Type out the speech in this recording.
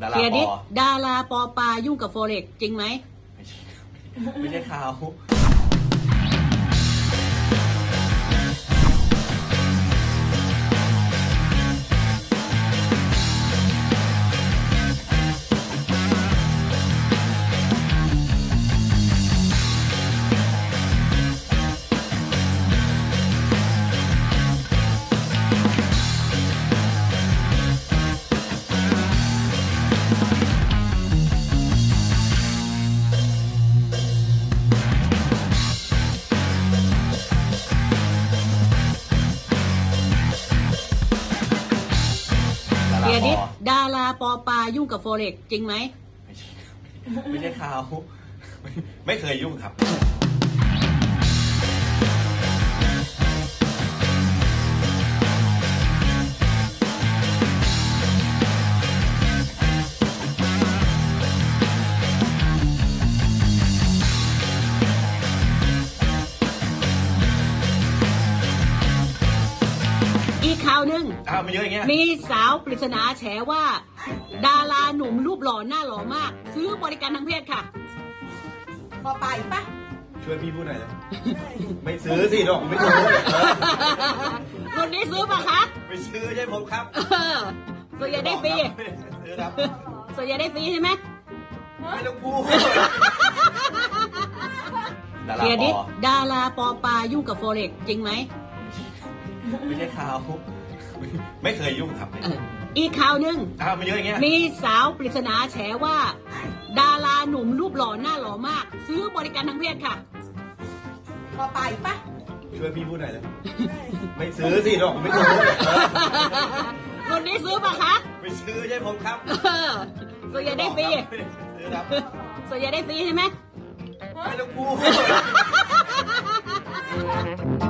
ดาราเดี๋ยวปนี้อดาราปอปายุ่งกับโฟเร็กจริงไหมไม่ใช่ข่าวดาราเดี๋ยวปนี้อดาราปอปายุ่งกับโฟเร็กจริงไหมไม่ใช่ข่าวไม่เคยยุ่งครับอีกข่าวหนึ่งอ้าวมันเยอะอย่างเงี้ยมีสาวปริศนาแฉว่า ดาราหนุ่มรูปหล่อหน้าหล่อมาก ซื้อบริการทางเพศค่ะปอปาอีกปะช่วยพี่พูดหน่อยนะไม่ซื้อสิดอกไม่ซื้อคนนี้ซื้อปะคะไม่ซื้อใช่ผมครับส่วนใหญ่ได้ฟรีไม่ได้ซื้อครับส่วนใหญ่ได้ฟรีใช่ไหมไม่ต้องพูดดาราเดี๋ยวปนี้อดาราปอปายุ่งกับโฟเร็กจริงไหมไม่ใช่ข่าวไม่เคยยุ่งครับอีกข่าวหนึ่งอ้าวมันเยอะอย่างเงี้ยมีสาวปริศนาแฉว่า ดาราหนุ่มรูปหล่อหน้าหล่อมาก ซื้อบริการทางเพศค่ะปอปาอีกปะช่วยพี่พูดหน่อยนะไม่ซื้อสิดอกไม่ซื้อคนนี้ซื้อปะคะไม่ซื้อใช่ผมครับส่วนใหญ่ได้ฟรีไม่ได้ซื้อครับส่วนใหญ่ได้ฟรีใช่ไหมไม่ต้องพูด